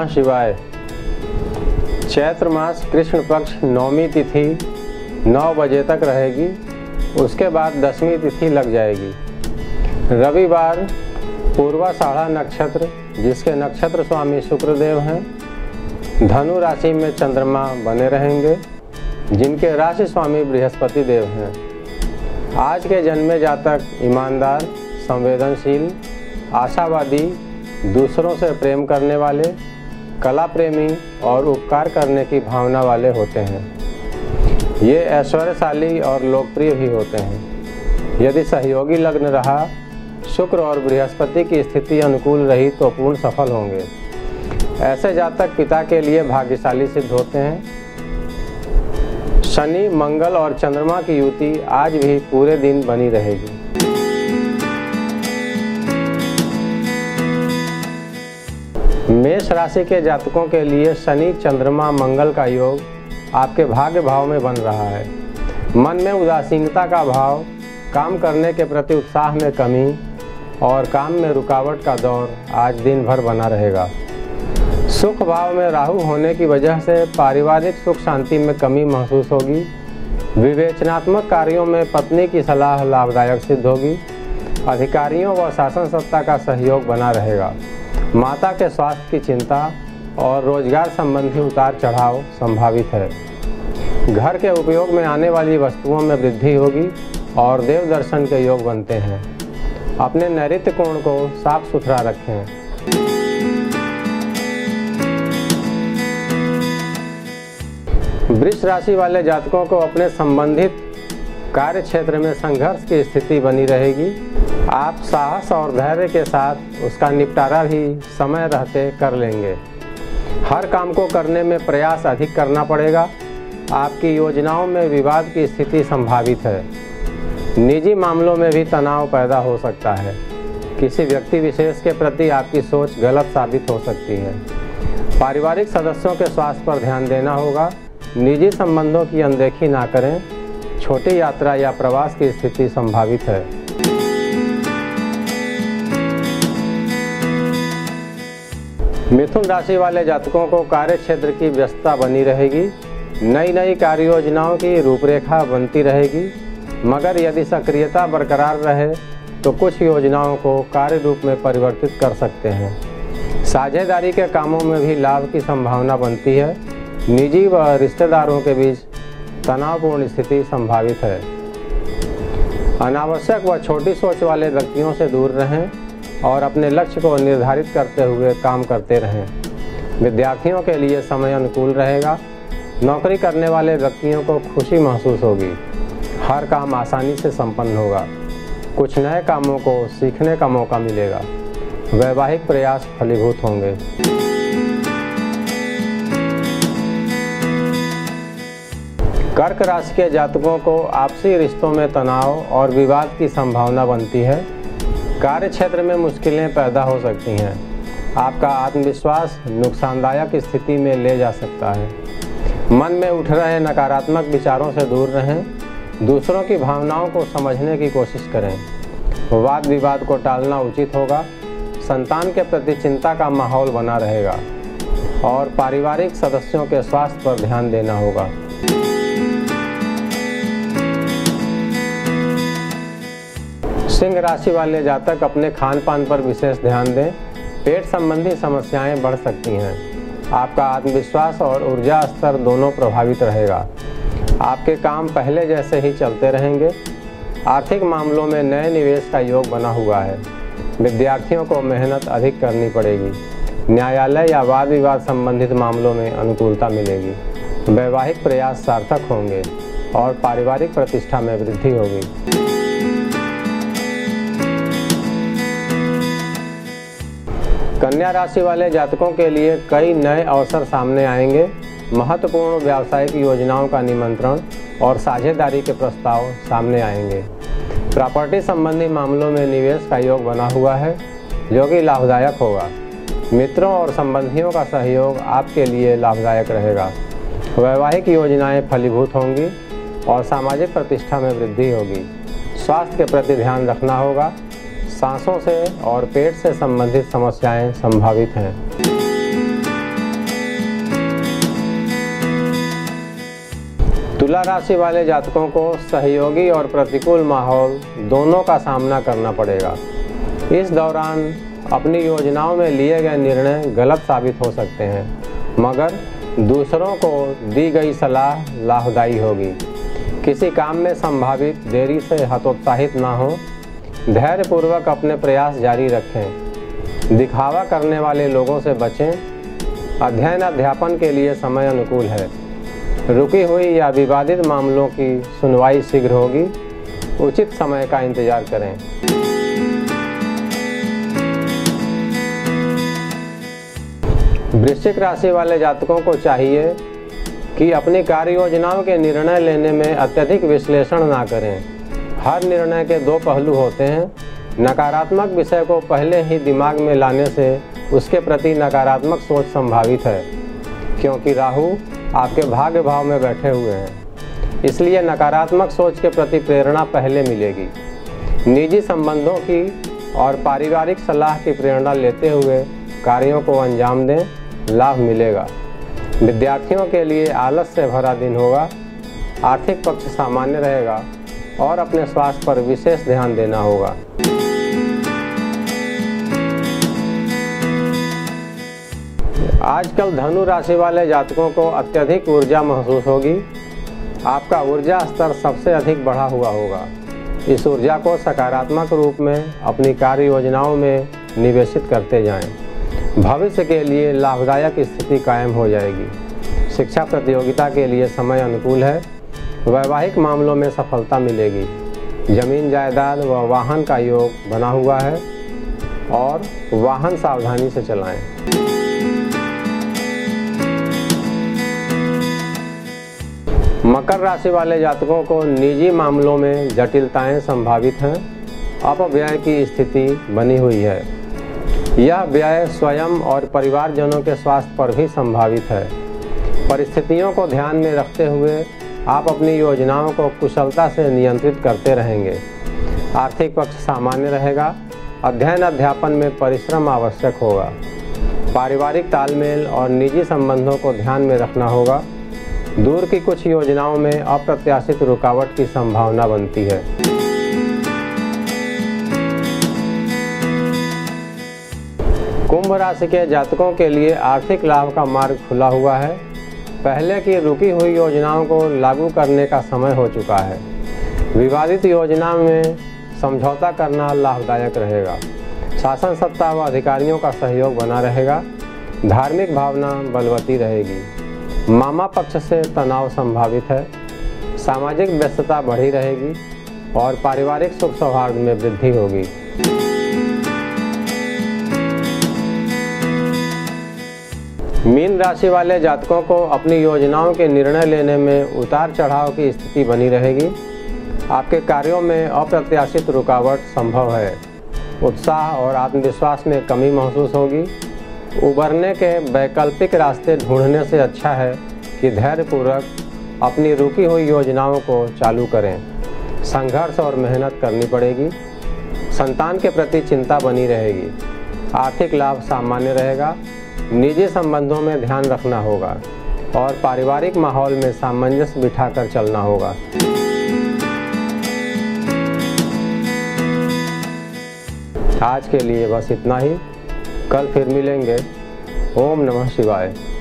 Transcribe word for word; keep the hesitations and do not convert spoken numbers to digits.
नमः शिवाय। चैत्र मास कृष्ण पक्ष नौमी तिथि नौ बजे तक रहेगी, उसके बाद दसवीं तिथि लग जाएगी। रविवार पूर्वाषाढ़ा नक्षत्र, जिसके नक्षत्र स्वामी शुक्रदेव हैं, धनु राशि में चंद्रमा बने रहेंगे, जिनके राशि स्वामी बृहस्पति देव हैं। आज के जन्मे जातक ईमानदार, संवेदनशील, आशावादी, दूसरों से प्रेम करने वाले, कला प्रेमी और उपकार करने की भावना वाले होते हैं। ये ऐश्वर्यशाली और लोकप्रिय भी होते हैं। यदि सहयोगी लग्न रहा, शुक्र और बृहस्पति की स्थिति अनुकूल रही तो पूर्ण सफल होंगे। ऐसे जातक पिता के लिए भाग्यशाली सिद्ध होते हैं। शनि, मंगल और चंद्रमा की युति आज भी पूरे दिन बनी रहेगी। मेष राशि के जातकों के लिए शनि, चंद्रमा, मंगल का योग आपके भाग्य भाव में बन रहा है। मन में उदासीनता का भाव, काम करने के प्रति उत्साह में कमी और काम में रुकावट का दौर आज दिन भर बना रहेगा। सुख भाव में राहु होने की वजह से पारिवारिक सुख शांति में कमी महसूस होगी। विवेचनात्मक कार्यों में पत्नी की सलाह लाभदायक सिद्ध होगी। अधिकारियों व शासन सत्ता का सहयोग बना रहेगा। माता के स्वास्थ्य की चिंता और रोजगार संबंधी उतार चढ़ाव संभावित है। घर के उपयोग में आने वाली वस्तुओं में वृद्धि होगी और देव दर्शन के योग बनते हैं। अपने नैऋत्य कोण को साफ सुथरा रखें। वृष राशि वाले जातकों को अपने संबंधित कार्य क्षेत्र में संघर्ष की स्थिति बनी रहेगी। आप साहस और धैर्य के साथ उसका निपटारा भी समय रहते कर लेंगे। हर काम को करने में प्रयास अधिक करना पड़ेगा। आपकी योजनाओं में विवाद की स्थिति संभावित है। निजी मामलों में भी तनाव पैदा हो सकता है। किसी व्यक्ति विशेष के प्रति आपकी सोच गलत साबित हो सकती है। पारिवारिक सदस्यों के स्वास्थ्य पर ध्यान देना होगा। निजी संबंधों की अनदेखी ना करें। छोटी यात्रा या प्रवास की स्थिति संभावित है। मिथुन राशि वाले जातकों को कार्य क्षेत्र की व्यस्तता बनी रहेगी। नई नई कार्य योजनाओं की रूपरेखा बनती रहेगी, मगर यदि सक्रियता बरकरार रहे तो कुछ योजनाओं को कार्य रूप में परिवर्तित कर सकते हैं। साझेदारी के कामों में भी लाभ की संभावना बनती है। निजी व रिश्तेदारों के बीच तनावपूर्ण स्थिति संभावित है। अनावश्यक व छोटी सोच वाले व्यक्तियों से दूर रहें और अपने लक्ष्य को निर्धारित करते हुए काम करते रहें। विद्यार्थियों के लिए समय अनुकूल रहेगा। नौकरी करने वाले व्यक्तियों को खुशी महसूस होगी। हर काम आसानी से संपन्न होगा। कुछ नए कामों को सीखने का मौका मिलेगा। वैवाहिक प्रयास फलीभूत होंगे। कर्क राशि के जातकों को आपसी रिश्तों में तनाव और विवाद की संभावना बनती है। कार्य क्षेत्र में मुश्किलें पैदा हो सकती हैं। आपका आत्मविश्वास नुकसानदायक स्थिति में ले जा सकता है। मन में उठ रहे नकारात्मक विचारों से दूर रहें। दूसरों की भावनाओं को समझने की कोशिश करें। वाद विवाद को टालना उचित होगा। संतान के प्रति चिंता का माहौल बना रहेगा और पारिवारिक सदस्यों के स्वास्थ्य पर ध्यान देना होगा। सिंह राशि वाले जातक अपने खान पान पर विशेष ध्यान दें। पेट संबंधी समस्याएं बढ़ सकती हैं। आपका आत्मविश्वास और ऊर्जा स्तर दोनों प्रभावित रहेगा। आपके काम पहले जैसे ही चलते रहेंगे। आर्थिक मामलों में नए निवेश का योग बना हुआ है। विद्यार्थियों को मेहनत अधिक करनी पड़ेगी। न्यायालय या वाद विवाद संबंधित मामलों में अनुकूलता मिलेगी। वैवाहिक प्रयास सार्थक होंगे और पारिवारिक प्रतिष्ठा में वृद्धि होगी। कन्या राशि वाले जातकों के लिए कई नए अवसर सामने आएंगे। महत्वपूर्ण व्यावसायिक योजनाओं का निमंत्रण और साझेदारी के प्रस्ताव सामने आएंगे। प्रॉपर्टी संबंधी मामलों में निवेश का योग बना हुआ है, जो कि लाभदायक होगा। मित्रों और संबंधियों का सहयोग आपके लिए लाभदायक रहेगा। वैवाहिक योजनाएं फलीभूत होंगी और सामाजिक प्रतिष्ठा में वृद्धि होगी। स्वास्थ्य के प्रति ध्यान रखना होगा। सांसों से और पेट से संबंधित समस्याएं संभावित हैं। तुला राशि वाले जातकों को सहयोगी और प्रतिकूल माहौल दोनों का सामना करना पड़ेगा। इस दौरान अपनी योजनाओं में लिए गए निर्णय गलत साबित हो सकते हैं, मगर दूसरों को दी गई सलाह लाभदायी होगी। किसी काम में संभावित देरी से हतोत्साहित ना हो, धैर्यपूर्वक अपने प्रयास जारी रखें। दिखावा करने वाले लोगों से बचें। अध्ययन अध्यापन के लिए समय अनुकूल है। रुकी हुई या विवादित मामलों की सुनवाई शीघ्र होगी। उचित समय का इंतजार करें। वृश्चिक राशि वाले जातकों को चाहिए कि अपनी कार्य योजनाओं के निर्णय लेने में अत्यधिक विश्लेषण ना करें। हर निर्णय के दो पहलू होते हैं। नकारात्मक विषय को पहले ही दिमाग में लाने से उसके प्रति नकारात्मक सोच संभावित है, क्योंकि राहु आपके भाग्य भाव में बैठे हुए हैं। इसलिए नकारात्मक सोच के प्रति प्रेरणा पहले मिलेगी। निजी संबंधों की और पारिवारिक सलाह की प्रेरणा लेते हुए कार्यों को अंजाम दें, लाभ मिलेगा। विद्यार्थियों के लिए आलस से भरा दिन होगा। आर्थिक पक्ष सामान्य रहेगा और अपने स्वास्थ्य पर विशेष ध्यान देना होगा। आजकल धनु राशि वाले जातकों को अत्यधिक ऊर्जा महसूस होगी। आपका ऊर्जा स्तर सबसे अधिक बढ़ा हुआ होगा। इस ऊर्जा को सकारात्मक रूप में अपनी कार्य योजनाओं में निवेशित करते जाएं। भविष्य के लिए लाभदायक स्थिति कायम हो जाएगी। शिक्षा प्रतियोगिता के लिए समय अनुकूल है। वैवाहिक मामलों में सफलता मिलेगी। जमीन जायदाद व वाहन का योग बना हुआ है और वाहन सावधानी से चलाएं। मकर राशि वाले जातकों को निजी मामलों में जटिलताएं संभावित हैं। अपव्यय की स्थिति बनी हुई है। यह व्यय स्वयं और परिवारजनों के स्वास्थ्य पर भी संभावित है। परिस्थितियों को ध्यान में रखते हुए आप अपनी योजनाओं को कुशलता से नियंत्रित करते रहेंगे। आर्थिक पक्ष सामान्य रहेगा। अध्ययन अध्यापन में परिश्रम आवश्यक होगा। पारिवारिक तालमेल और निजी संबंधों को ध्यान में रखना होगा। दूर की कुछ योजनाओं में अप्रत्याशित रुकावट की संभावना बनती है। कुंभ राशि के जातकों के लिए आर्थिक लाभ का मार्ग खुला हुआ है। पहले की रुकी हुई योजनाओं को लागू करने का समय हो चुका है। विवादित योजना में समझौता करना लाभदायक रहेगा। शासन सत्ता व अधिकारियों का सहयोग बना रहेगा। धार्मिक भावना बलवती रहेगी। मामा पक्ष से तनाव संभावित है। सामाजिक व्यस्तता बढ़ी रहेगी और पारिवारिक सुख सौहार्द में वृद्धि होगी। मीन राशि वाले जातकों को अपनी योजनाओं के निर्णय लेने में उतार चढ़ाव की स्थिति बनी रहेगी। आपके कार्यों में अप्रत्याशित रुकावट संभव है। उत्साह और आत्मविश्वास में कमी महसूस होगी। उबरने के वैकल्पिक रास्ते ढूंढने से अच्छा है कि धैर्यपूर्वक अपनी रुकी हुई योजनाओं को चालू करें। संघर्ष और मेहनत करनी पड़ेगी। संतान के प्रति चिंता बनी रहेगी। आर्थिक लाभ सामान्य रहेगा। निजी संबंधों में ध्यान रखना होगा और पारिवारिक माहौल में सामंजस्य बिठाकर चलना होगा। आज के लिए बस इतना ही। कल फिर मिलेंगे। ओम नमः शिवाय।